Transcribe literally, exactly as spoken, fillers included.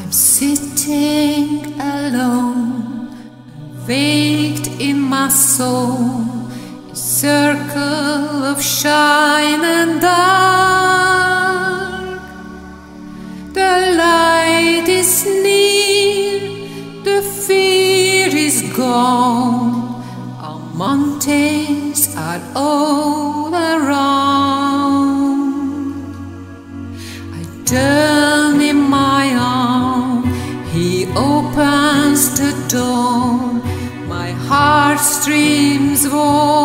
Sitting alone, waked in my soul, a circle of shine and dark. The light is near, the fear is gone, our mountains are all around. I turn in my arms, he opens the door, my heart streams warm.